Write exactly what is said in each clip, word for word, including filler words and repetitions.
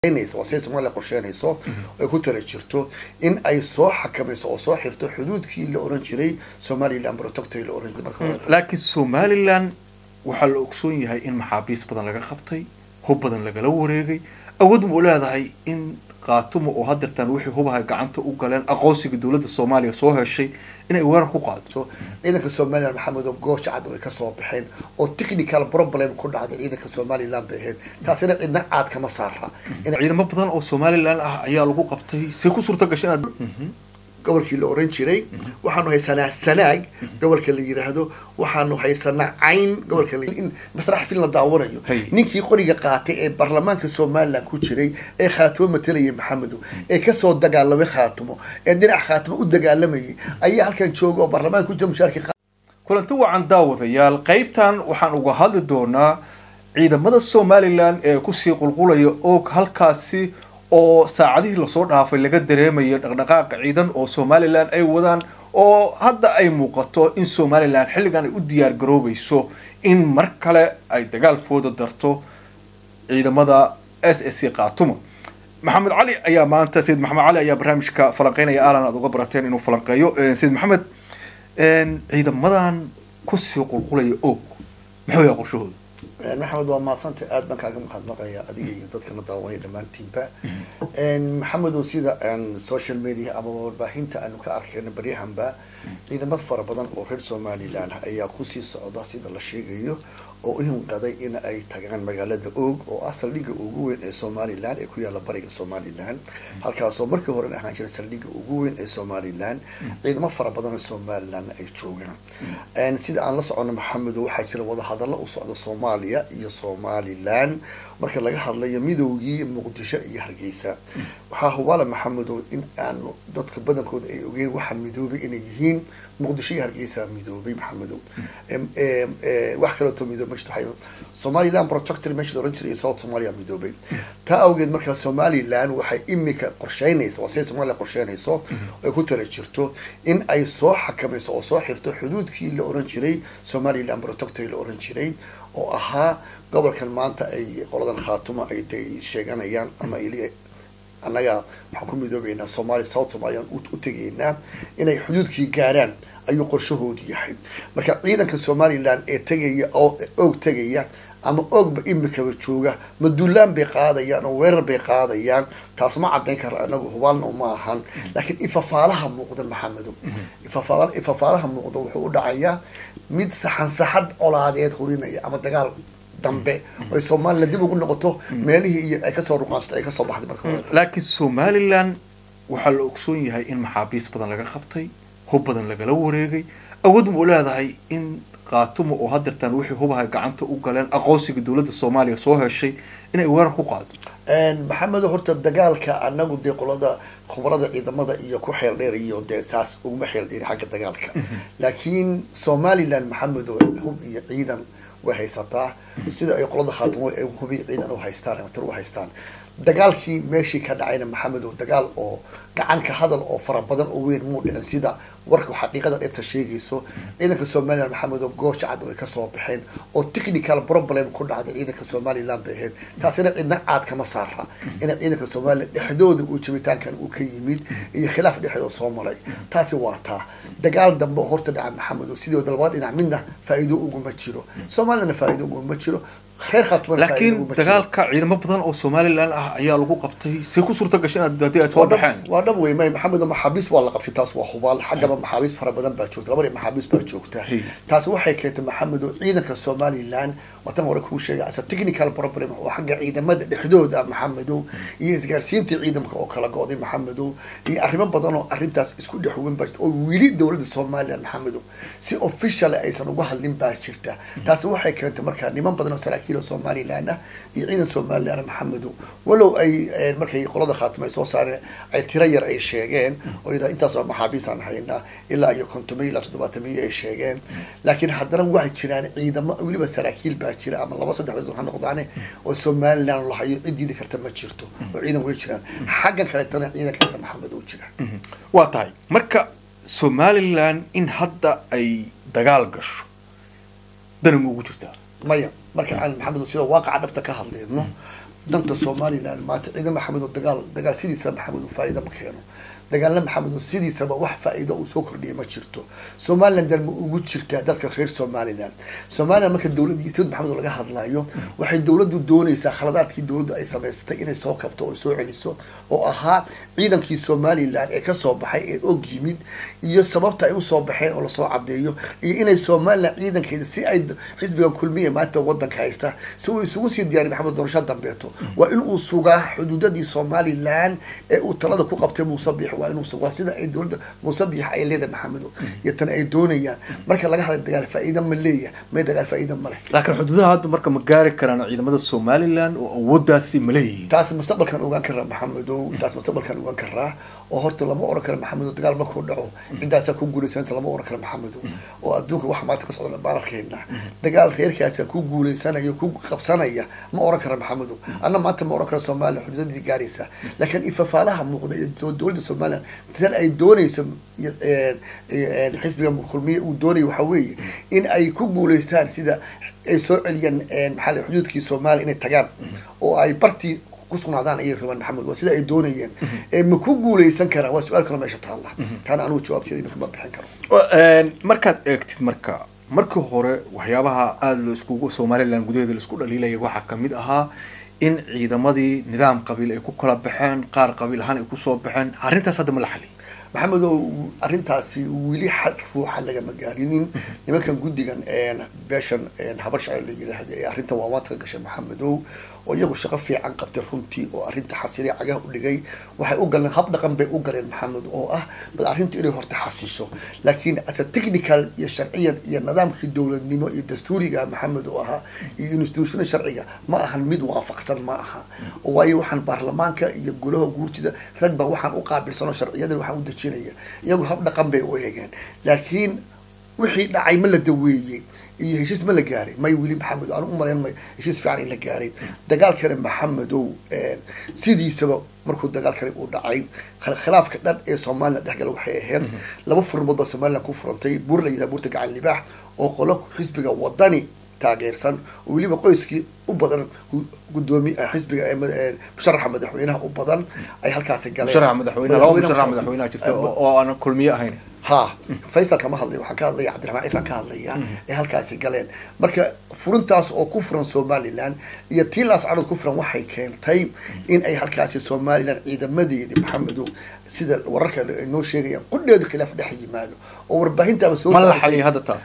inayso oo Soomaaliya qorsheynayso ay ku tala jirto in ay soo xakamayso oo soo xirto xuduudkii la oran jiray Somaliland protector la oran jiray laakiin Somaliland waxa la ogsoon yahay in maxaabiis badan laga qabtay hub badan laga wareegay awood ma u leedahay in qaatumo oo hadirtan wixii hubaha gacanta u galeen aqoonsiga dawladda Soomaaliya soo heshay inay weerar ku qaado ciidanka Soomaaliland Maxamed oo goosh cad oo ka soo baxeen oo technical problem ku dhacday ciidanka Soomaaliland baheed taasina cidna caad kama saara in ciidamo badan oo Soomaaliland ah ayaa lagu qabtay si ku suurta gashay gobolkii la oran jiray waxaanu haysanaa sanaag gobolka la yiraahdo waxaanu haysanaa cayn gobolka in masrax film la daawanayo ninkii qoriga qaatay ee baarlamaanka Soomaaliland ku jiray ee khaatimo matalayay Maxamed ee ka soo dagaalamay khaatimo ee dhinac khaatimo u dagaalamay ayaa halkan joogo baarlamaanka ku jira mushaarki kulanti wacan daawadayaal qaybtan waxaan uga hadli doonaa ciidamada Soomaaliland ee ku sii qulqulaya oo halkaasi oo saacadihii la soo dhaafay laga dareemayo dhaqdhaqaaq ciidan oo Soomaaliland ay wadaan oo hadda ay muuqato in Soomaaliland xilligan ay u diyaar garoobayso in mar kale ay dagaal foodo darto ciidamada S S C qaatumo Maxamed Cali ayaa maanta Said Maxamed Cali ayaa barnaamijka falanqeynaya aalan aad uga barateen inuu falanqeeyo Said Maxamed een ciidamadan ku sii qulqulaya oo muxuu yahay qorshahooda محمد وما صنت أدم كأجمع خد نقيا أديجي ضد كنا داوني لما تيمبا إن محمد وسيدا عن السوشيال ميديا أبو الباحين تأنو كأركان بريهم با إذا ما تفرق بدن أوهر سومالي لان أي كوسي السعودة سيدا للشيء جيو أو إنهم قضي إن أي تجان مجالات أوج أو أصل ليج أوجوين السومالي لان إكويا لبريق السومالي لان هالك أصلا هورن إحنا جالس ليج أوجوين السومالي لان إذا ما فرق بدن السومالي لان أي شوجنا إن سيدا عن لص عن محمد وحكي وضع هذا الله وصعد الصومالي iyo Somaliland marka laga hadlayo midowgii Muqdisho iyo Hargeysa waxa hubaala Maxamed in aan dadka badankooda ay ogeen waxa midoobay inay yihiin Muqdisho iyo Hargeysa midoobay Maxamed em em wax kale oo midoobay mashtaxay Somaliland protector meesha oran jiray South Somalia midoobay ta awgeed marka Somaliland waxay imika qorsheynaysaa wasay Soomaaliya qorsheynayso ay ku tala jirto in ay soo xakamayso oo soo xirto xuduudkii la oran jiray Somaliland protector la oran jiray oo ahaa gobolkan maanta ay qoladan khaatuma ay day sheeganayaan ama ilaa anaga waxa ku midoobeena Soomaali South Somalia u tageynaa inay xuduudkii gaaraan ayuu qorshahoodu yahay marka ciidanka Somaliland ee tagaya oo og tagaya ama og imika jooga maduulaan bay qaadayaan oo weerar bay qaadayaan taas ma cadeyn kara anagu hubaalna uma ahan laakiin ifafaalaha muuqda Maxamed ifafaalaha ifafaalaha muuqda wuxuu u dhacayaa mid saxan saxad colaadeed hurinaya ama dagaal dambe oo Soomaaliland dib ugu noqoto meelihii ay ka soo ruqaastay ay ka soo baxday marka hore laakiin Somaliland waxa la ogsoon yahay in maxaabiis badan laga qabtay hub badan laga wareegay awood ma u leedahay in qaatumo oo hadirtan wixii hubaha gacanta u galeen aqoonsiga dawladda Soomaaliya soo heshay inay weerar ku qaado een Maxamed horta dagaalka anagu de qolada khibrada ciidamada iyo ku xeel dheer iyo de saas ugu xeel dheer xagga dagaalka laakiin Somaliland Maxamed hub iyo ciidan وهيسطاه سيدا أي قلنا خاطمه هو بيعيد أنه هيستان أو تروح هيستان دجالكي ماشي كان عين محمد ودجال أو كعنك هذا أو فرق بدن أو وين مو لأن سيدا وركوا حقيقة الابتشيء يسو إذا كسومالي محمد وجوش عاد ويكسر بحين أو تكنيكال بروبلم كل عاد إذا كسومالي لام بهاد تحسنا إن عاد كما صارها إن إذا كسومالي حدود وشبيتان كان وكيمين هي خلاف الحدود الصومالي تاسواتا دجال دم بهورت دعم محمد وسيدا ودلوان إن عملنا فائدة وجمتشرو سومالنا فائدة وجمتشرو خير خطوة لكن دجال كعيدما بدن أو Somaliland ayaa lagu qabtay si ku suurta gashay dadii ay soo baxeen waana way may Maxamed maxaabiis waa la qabtay taas waa hubaal xagaba maxaabiis fara badan baa joogta laba maxaabiis baa joogta taas waxay keentay Maxamed ciidanka Somaliland watan hore ku sheegay as technical problem oo xagga ciidamada dhexdooda Maxamed iyo isgaarsiinta ciidanka oo kala go'day Maxamed iyo arrimo badan oo arintaas isku dhaxwan baa oo wili dawladda Somaliland Maxamed si official aysan uga hadlin baa jirta taas waxay keentay markaa niman badan oo saraakiil Somaliland iyo ciidan Somaliland Maxamed ولو أي مركي قلنا خاتمة صار أي ترير أي شيئين وإذا أنت صار محابيس عن حينا إلا أي كنتمي لا تضبطمي أي شيئين لكن حضرنا واحد شران عيدا ما ولي بس سراكيل بعشرة أما الله وصل دحوز وحنا قضانه وسومال لأن الله يدي ذكرت ما تشرته وعيدا ويشران حاجة كانت تنا عيدا كنس محمد وشران وطاي مركا سومال لأن إن هذا أي دجال قش دنمو وجوده مايا مركا عن محمد وسيد واقع نبتة كهل لأنه danta Somaliland maanta ciidan Maxamed oo dagaal dagaal sidiisa Maxamed oo faa'iido ma keeno dagaalna Maxamed oo sidiisaba wax faa'iido uu soo kordhiyay ma jirto Somaliland dal ma ugu jirtaa dadka reer Somaliland Somaliland marka dawladdiisa Maxamed laga hadlayo waxay dawladdu doonaysaa khaladaadkii dawladdu ay sameysatay inay soo kabto oo soo celiso oo ahaa ciidankii Somaliland ee ka soo baxay ee og yimid iyo sababta ay u soo baxeen oo la soo cadeeyo iyo inay Somaliland ciidankeeda si ay xisbiga kulmiye maanta wadanka haysta si uu isugu sii diyaar Maxamed doorasho dambeeto waa in uu sugaa xuduudadii Somaliland ee uu talada ku qabtay Muuse Biixi waa inuu sugaa sida ay dawladda Muuse Biixi ay leedahay Maxamed iyo tan ay doonayaan marka laga hadlay dagaal faa'iido ma leeyahay ma dagaal faa'iido ma leh laakiin xuduudaha hadda marka ma gaari karaan ciidamada Somaliland oo awooddaasi ma leeyihiin taas mustaqbalkan ogaan karaa Maxamed taas mustaqbalkan ogaan karaa oo horta lama oran karo Maxamed dagaal ma ku dhaco intaas ku guuleysan lama oran karo Maxamed oo adduunka wax maanta ka socda baarkeena dagaal reerkaas ku guuleysanayo ku qabsanaya ma oran karo Maxamed anna maanta ma oran karo Soomaaliya xuduudadii gaaraysa laakiin ifafaalaha muuqda ee dawladda Soomaaliya tan ay doonayso ee ee xisbiga kulmiye uu doonayo waxa weeye in ay ku guuleystaan sida ay soo celiyaan maxalli xuduudkii Soomaaliya inay tagaan oo ay bartii kusugnaadaan ay rabaan Maxamed waa sida ay doonayeen ee ma ku guuleysan karaa waa su'aal kale meesha taala kana anu jawaabteeda ma bixin karo een markaad eegtid marka markii hore waxyaabaha aad loo isku Somaliland gudaheeda la isku dhaliilay waxa kamid ahaa in ciidamadii nidaam qabiil ay ku kala baxeen qaar qabiil ahaan ay ku soo baxeen arintaas hadda ma la xaliyay Maxamed oo arintaasi wili xal fuuxa laga magaalinin nimankan gudigan ee beeshan ee habarsha la yiraahdo ee arinta waa waad ka gashay Maxamed oo iyagu shaqo fiican qabtay runtii oo arinta xasiliye cagaha u dhigay waxay u galeen hab dhaqan bay u galeen Maxamed oo ah bal arinta inay horta xasiso laakiin as technical iyo sharciyan iyo nidaamkii dawladnimo iyo dastuuriga Maxamed oo aha iyo institution sharciga ma ahan mid waafaqsan ma aha oo way waxaan baarlamaanka iyo golaha guurtida rag ba waxaan u qaabilsano sharciyada waxaan u dajinaya iyagu hab dhaqan bay u eegeen laakiin wixii dhacay ma la daweeyay iyo heshiis ma la gaaray may wili Maxamed aan u maleyn may heshiis fiican in la gaaray dagaalkan Maxamed oo sidiisaba markuu dagaalkan uu dhacay khilaafka dhan ee Soomaaliya dhexgal waxay ahayd laba furmood ba Soomaaliya ku furantay buur la yiraahdo buurta gacan libaax oo qolo xisbiga wadani taageersan oo waliba qoyskii u badan gudoomi xisbiga ee musharaxa madaxweynaha u badan ay halkaas galeen musharaxa madaxweynaha laba musharaxa madaxweynaha jirta oo aan kulmiye ahayn ها فيصل كما هذا وحنا كان ضيع عبد الرحمن إيران كان ضيع هالكاسي قالين مركا فرنتاس أو كفرن سومالي لان يتيلاس على كفرن وحي كان طيب إن أي هالكاسي سومالي لان إذا مدي محمد سيد وركا إنه شيء كل هذا خلاف دحي ماذا وربعين تبى ما الحل هذا التاس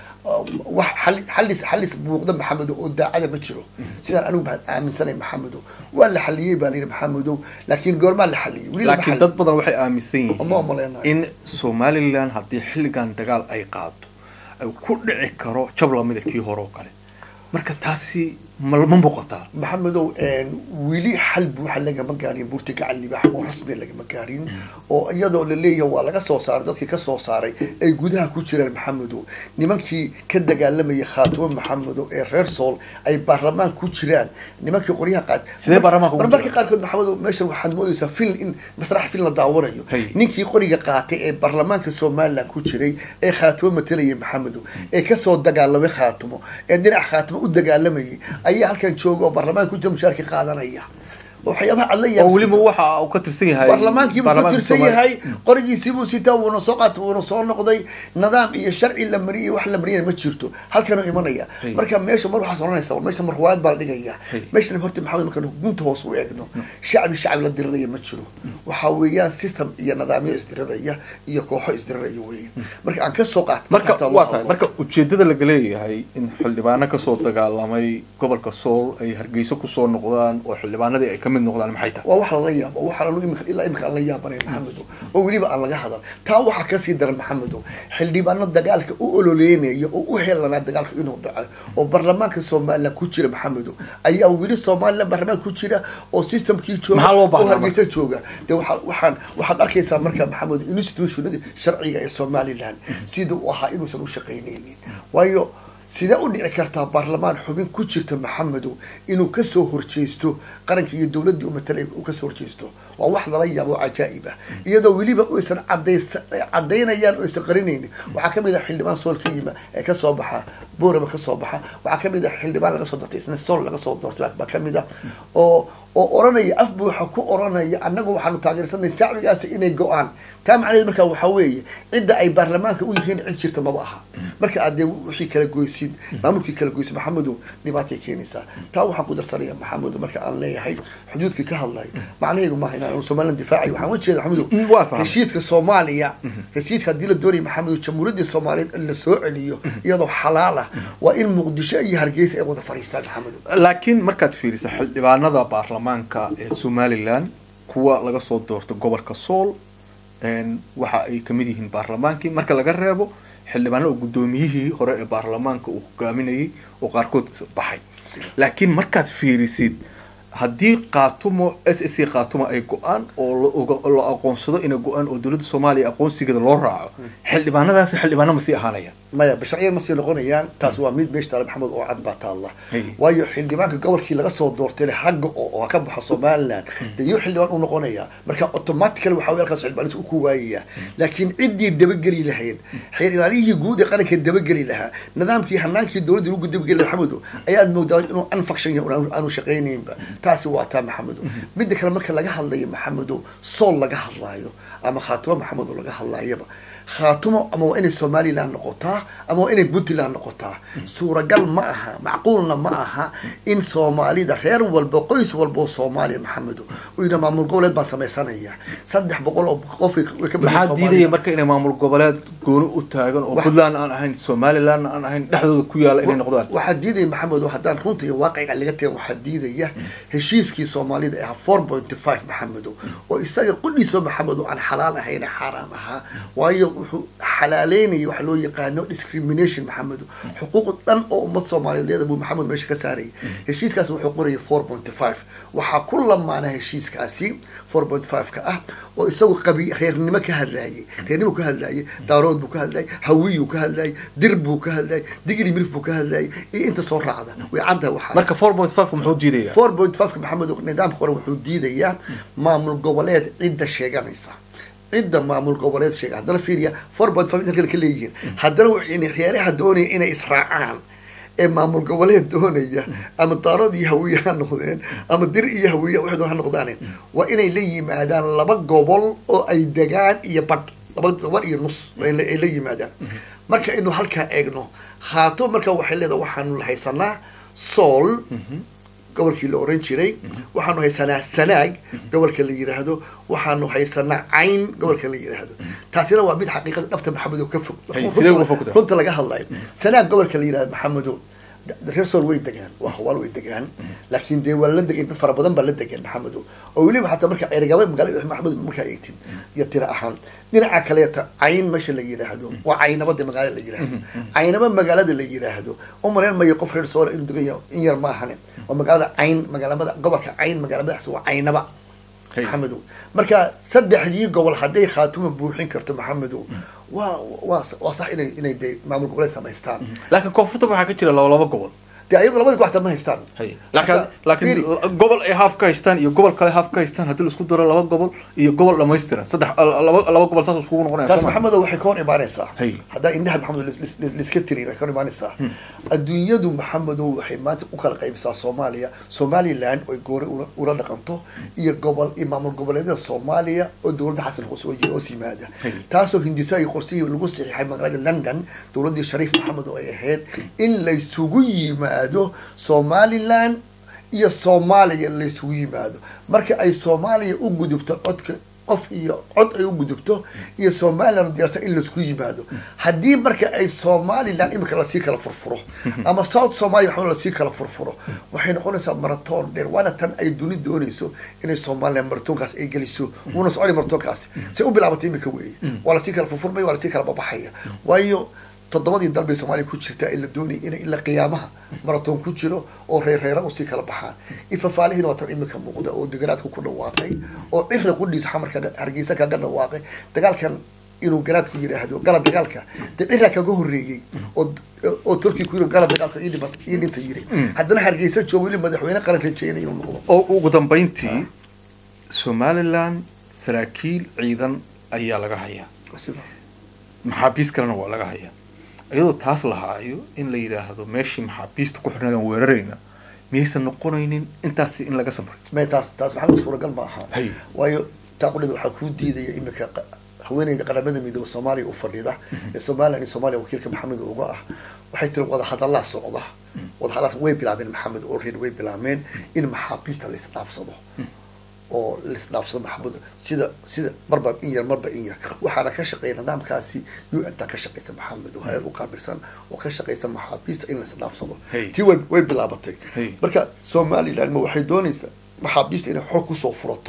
وحل حل حل بوقدم محمد ودا على بتشرو سيد أنا بعد من سنة محمد ولا حليه بالين محمد لكن قول ما الحليه لكن تضبط وحي آمسين الله إن سومالي لان haddii xilligan dagaal ay qaado ay ku dhici karo jabla midkii hore oo kale marka taasi ma muuqataa Maxamed oo wili xal buuxa laga ma gaarin buurta gacan libaax oo rasmi laga ma gaarin oo iyadoo la leeyahay waa laga soo saaray dadkii ka soo saaray ay gudaha ku jireen Maxamed oo nimankii ka dagaalamay khaatimo Maxamed oo reer Sool ay baarlamaan ku jiraan nimankii qoryaha qaad sidee baarlamaanka ugu markii qaarkood Maxamed oo meesha waxaan moodaysaa fil in masrax fil la daawanayo ninkii qoriga qaatay ee baarlamaanka Soomaaliland ku jiray ee khaatimo matalay Maxamed ee ka soo dagaalamay khaatimo ee dhinac khaatimo u dagaalamay ayaa halkan joogo baarlamaanka ku jira mushaarki qaadanaya waxyaabaha cadlaya oo waliba waxa uu ka tirsan yahay baarlamaankii uu ka tirsan yahay qorigiisii buu sita uu soo qaatay uu soo noqday nidaam iyo sharci la mariyay wax la mariyay ma jirto halkan uu imanaya marka meesha mar waxa soconaysa meesha mar ruwaad baa dhigaya meesha horta Maxamed marka gunta hoos u eegno shacbi shacbi la diriraya ma jiro waxa weeyaan system iyo nidaamyo isdiriraya iyo kooxo isdiriraya weeyaan marka aan ka soo qaatay marka waa tahay marka ujeedada laga leeyahay in xildhibaano ka soo dagaalamay gobolka Sool ay Hargeysa ku soo noqdaan oo xildhibaanadii ay mid noqdaan maxay tahay waa wax la yaab oo waxa la imika ilaa imika la yaabanay Maxamed oo waliba aan laga hadal taa waxa ka sii daran Maxamed xildhibaano dagaalka u ololeynaya oo u heelana dagaalka inuu dhaco oo baarlamaanka Soomaaliya ku jira Maxamed ayaa wili Soomaaliya baarlamaanka ku jira oo systemkii jooga oo Hargeysa jooga waxaan waxaad arkaysaa marka Maxamed institutionada sharciga ee Soomaaliland sidoo waxa inuu san u shaqeynaynin waayo sida u dhici kartaa baarlamaan xubin ku jirta Maxamed inuu ka soo horjeesto qaranka iyo dawladda uu matalay uu ka soo horjeesto waa wax la yaabo cajaa'ib ah iyadoo waliba uu isan cadeynayaan oo isan qarinaynin waxa kamid ah xildhibaan Sool ka yima ee ka soo baxa booraba ka soo baxa waxa kamid ah xildhibaan laga soo doortay isna Sool laga soo doortay baa kamid ah oo oo oranaya af buuxa ku oranaya annagu waxaanu taageersanay shacbigaasi inay go-aan taa macnaheedu markaa waxaa weeye cidda ay baarlamaanka u yihiin cid jirta maba aha marka aad dee wixii kala goysid maamulkii kala goysid maxamedow dhibaatay keenaysaa taa waxaan ku darsanaya maxamedow marka aan leeyahay xuduudkii ka hadlay macnaheedu maaha inaan somaliland difaacayo waxaan u jeeda maxamedow heshiiska soomaaliya heshiiska haddii la doonaya maxamedow jamhuuriyadda soomaaliyeed in la soo celiyo iyadoo xalaal ah waa in muqdisho iyo hargeysa ay wada fadhiistaan maxamedow laakiin markaad fiiriso xildhibaanada baarlamaanka ee somaliland kuwa laga soo doorto gobolka sool waxa ay kamid yihiin baarlamaankii marka laga reebo xildhibaanada guddoomiyihii hore ee baarlamaanka uu hogaaminayay oo qaarkood baxay laakiin markaad fiirisid haddii qaatumo s s c qaatumo ay go-aan oo la aqoonsado inay go-aan oo dowladda soomaaliya aqoonsigeeda loo raaco xildhibaanadaasi xildhibaano ma sii ahaanayaan maya basharciyan ma sii noqonayaan taas waa mid meesha taale maxamed oo cad baa taalla waayo xildhibaanka gobolkii laga soo doortay xagga oo ka baxa somaliland dee iyo xildhibaan u noqonaya marka automatically waxaa halkaas xildhibaanis ku waayaya laakiin ciddii dabageli lahayd xeer ilaaliyihii guud ee qaranka dabageli lahaa nidaamkii hanaankii dowladda lagu dabageli lahaa maxamedow ayaad moodaa inuu unfunction yahay aanu shaqaynaynba taasi waa taa maxamedow midda kale marka laga hadlayo maxamedow sool laga hadlaayo ama khaatumo maxamedow laga hadlaayaba khaatumo ama waa inay somaliland noqotaa ama waa inay puntland noqotaa suuragal ma aha macquulna ma aha in soomaalida reer walba qoys walba oo soomaaliya maxamedow uyna maamul goboleed baan samaysanaya saddex boqol oo qof maxaa diidaya marka inay maamul goboleed gooni u taagan oo puntland aan ahayn somaliland aan ahayn dhexdooda ku yaala inay noqdaan waxaa diidaya maxamedow haddaan runta iyo waaqica laga tagan waxaa diidaya heshiiskii soomaalida ahaa four point five maxamedow oo isaga qudhiiso maxamedow aan xalaal ahayn xaaraam ahaa waayo wuxuu xalaaleynaya waxa loo yaqaano discrimination maxamedow xuquuq dhan oo ummad soomaaliyeed leeda buu maxamed meesha ka saarayay heshiiskaasi wuxuu qoraya four point five waxaa ku lamaana heshiiskaasi four point five ka ah oo isagu qabi reernimo ka hadlaayay reernimo ka hadlaayay daarood buu ka hadlaayay hawiyuu ka hadlaayay dir buu ka hadlaayay digri mirif buu ka hadlaayay iyo inta soo raacda way cadda waxa marka four point five muxuu diidayaa four point five ka maxamedow nidaamka hore wuxuu diidayaa maamul goboleed cidda sheeganaysa cidda maamul goboleed sheega haddana fiiriya four point five inta kale ka leeyihiin haddana waxay reeraha doonaya inay israacaan ee maamul goboleed doonaya ama daarood iyo hawiye ha noqdeen ama dir iyo hawiye waxay doon ha noqdaan waa inay la yimaadaan laba gobol oo ay degaan iyo badh laba gobol iyo nus ay la yimaadaan marka inuu halkaa eegno khaato marka waxay leedahay waxaanu la haysanaa sool gobolkii la oran jiray waxaanu haysanaa sanaag gobolka la yiraahdo waxaanu haysanaa cayn gobolka la yiraahdo taasina waa mid xaqiiqada dhabta maxamedow ka fog runta laga hadlayo sanaag gobolka la yiraahdo maxamedow reer sool way degaan waa hawaal way degaan laakiin dee waa la degan dad fara badan baa la degan maxamedow oo weliba xataa marka ceerigaba magaalada maxamed markaa eegtin iyo tira ahaan dhinaca kaleeta cayn meesha la yiraahdo waa caynabada magaalada la yiraahdo caynaba magaalada la yiraahdo u maleyn mayo qof reer sool inuu degan in yar ma ahane waa magaalada cayn magaalada gobolka cayn magaaladaas waa caynaba maxamedow marka saddexdii gobol hadday khaatuma buuxin karto maxamedow waa waa waa sax inay inay dee maamul goboleed samaystaan laakiin koonfurta waxaa ka jira laba laba gobol dee ayagu labadii waxta ma haystaan laakiin laakiin gobol ay haaf ka haystaan iyo gobol kale haaf ka haystaan haddii la isku daro laba gobol iyo gobol dhamaystiran saddex laba laba gobol saas iskugu noqonaysa taas maxamedow waxay ka hor imaanaysaa haddaa indhaha maxamedow liska tiriin waxay ka hor imaanaysaa adduunyadu maxamedow waxay maanta u kala qaybisaa soomaaliya somaliland oy goori ula dhaqanto iyo gobol iyo maamul goboleedyada soomaaliya oo dowladda xasan xusooji oo simaada taasoo hindisa iyo qorsihii lagu saxiixay magaalada london dowladdii shariif maxamed oo ay ahayd in laysugu yimaado somaliland iyo soomaaliya laysugu yimaado marka ay soomaaliya u gudubto codka qof iyo cod ay u gudubto iyo somaliland diyaarsan in laisku yimaado haddii marka ay somaliland imika lasii kala furfuro ama south somalia waxaa lasii kala furfuro waxay noqonaysaa marathon dheer waana tan ay duni doonayso inay somaliland marathonkaas ay geliso wuuna soconi marathonkaasi say u bilaabatay imika weeye waa lasii kala furfurmaya waa lasii kala babaxaya waayo toddobadii dal bay soomaaliya ku jirtaa in la doonaya inay ilaa qiyaamaha marathon ku jiro oo reer reera usii kala baxaan ifafaalihiina waa tan imika muuqda oo deganaadku ku dhawaaqay oo cira qudhiisa xamarka hargeysa kaga dhawaaqay dagaalkan inuu garaadku yiraahdo gala dagaalka dee cira kaga horreeyey oo oo turkiga ku yiri gala dagaalka ii dhima ii dhinta yiri haddana hargeysa joogo weli madaxweyne qaran rajeynaya inuu noqdo oo ugu dambeyntii somaliland saraakiil ciidan ayaa laga hayaa maxaabiis kalena waa laga hayaa iyadoo taas la haayo in la yiraahdo meeshii maxaabiista ku xirnaadaan weerarayna miyaysan noqonaynin intaasi in laga samray ما تاس تاس محمد suuragal ma aha hay waayo taqulid waxa ku diidaya imika haweeneyda qaramada midowga Soomaaliya u fadhida ee Soomaaliya in Soomaaliya wakiilka Maxamed uga ah waxay tiri wada hadalla socda wada hadalla way bilaabeen Maxamed oo reer way bilaabeen in maxaabiista la isdhaafsado oo la isdhaafsado Maxamed sida sida marba in yar marba in yar waxaana ka shaqeynaa nidaamkaasi U N ta ka shaqeysa Maxamed oo hay'ad u qaabilsan oo ka shaqeysa maxaabiista in la isdhaafsado tii way way bilaabatay marka Soomaaliland ma waxay doonaysaa maxaabiista inay xog ku soo furato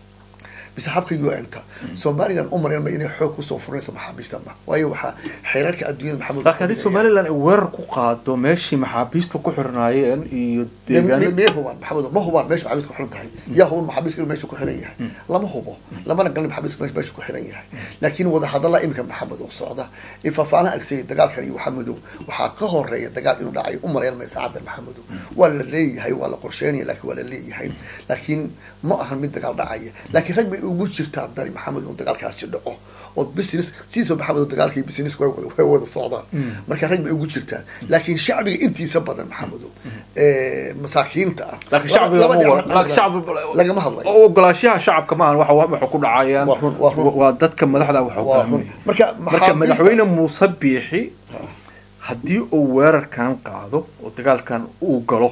بس حبك يو أنت سومالي لان عمر ما إنه حق وصفرنا سمح بيستمع وأيوة حيرك الدنيا محمد لكن هذه سومالي لان ورق قاد وماشي محابيست كحرنايا يدين ما هو محمد ما هو ماشي محابيست كحرنايا يا هو محابيست ماشي كحرنايا لا ما هو لما أنا قلنا محابيست ماشي ماشي كحرنايا لكن وضح هذا الله يمكن محمد والصعدة إفعلنا أكسيد دجال كريم محمد وحقه الرئي دجال إنه داعي عمر ما يساعد محمد ولا ليه هي ولا قرشاني لكن ولا ليه هي لكن ما أهم من دجال داعي لكن رجل ugu jirta abdari maxamed oo dagaalkaasi dhaco oo business siiso maxamed oo dagaalkii business way wada wada socdaan marka rag bay ugu jirtaan laakiin shacbiga intiisa badan maxamed ee masaakiinta laakiin shacbiga laakiin shacbi laga ma hadlayo oo ogolaashaha shacabka ma waxa waxa ku dhacayaan waa dadka madaxda waxa hogaaminaya marka marka madaxweyne Muuse Biixi hadii uu weerarkan qaado oo dagaalkan uu galo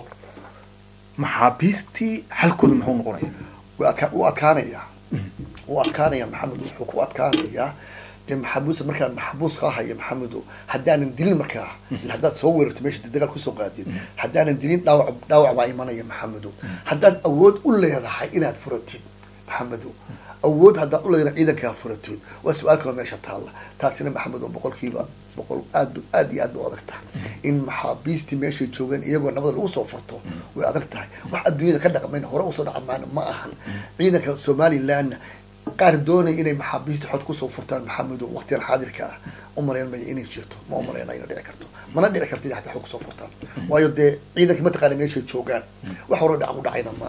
maxaabiistii halkooda muxuu noqonayaa waa kaanaya وأتكانيا محمد وحكو أتكانيا كم محبوس مركان محبوس قاها يا محمد حدان الدليل مركاه الحداد صور تمشي تدقل كوسو قادين حدان الدليل داوع داوع وايمانا يا محمد حدان أود قول لي هذا حي إنها فرتين محمد أود هذا قول لي إذا كان فرتين وسؤالكم ماشي تهلا تاسين محمد وبقول كيبا بقول أد أدي أد وأذكته إن محابيس تمشي تشوفين يجوا نبض الوصو فرطه وأذكته واحد الدنيا كذا كمان هو وصل عمان ما أهل إذا كان سومالي لان قاردوني إني محابيس تحط كوسو فرطان محمد ووقت الحاضر كا عمرين ما إني شرته ما عمرين أين دعي كرته ما ندعي كرتي حتى حط كوسو فرطان ويود إذا كم تقارن ماشي تشوفين وحورد عمود دعينا ما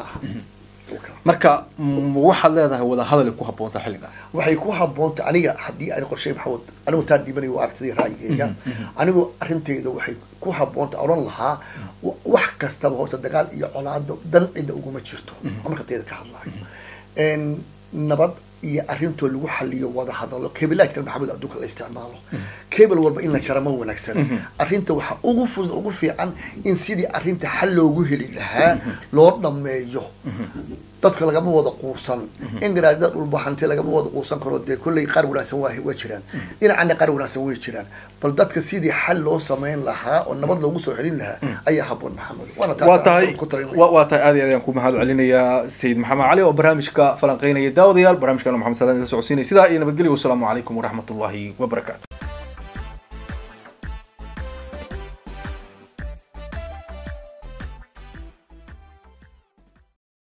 marka waxa leedahay wada hadal ku haboonta xilliga waxay ku haboonta aniga hadii aan qorshay maxamed anigu taa dibani waa aragtida raayigayga anigu arintayda waxay ku haboonta oran lahaa wax kasta oo dagaal iyo colaado dan cid ugu ma jirto marka teeda ka hadlayo in nabad iyo arintoo lagu xaliyo wada hadalo kebilaagta maxamed adduunka la isticmaalo kebel walba in la jaramo wanaagsan arinta waxa ugu fudud ugu fiican in sidii arinta xal loogu heli lahaa loo dhameeyo dadka laga ma wada quusan in garaadada dhul baxantay laga ma wada quusan karo de kulli qaar wanaagsan waa waa jiraan dhinacna qaar wanaagsan way jiraan bal dadka sidii xal loo sameyn lahaa oo nabad loogu soo xilin lahaa ayaa haboon maxamed wana tahay waa tahay aad iyo aad ku mahad celinayaa sayid maxamed cali oo barnaamijka falanqeynaya daawadayaal barnaamijkan maxamed salaam soo socodsiinay sidaa iyo nabadgelyo wassalaamu calaykum waraxmatullaahi wabarakaatuh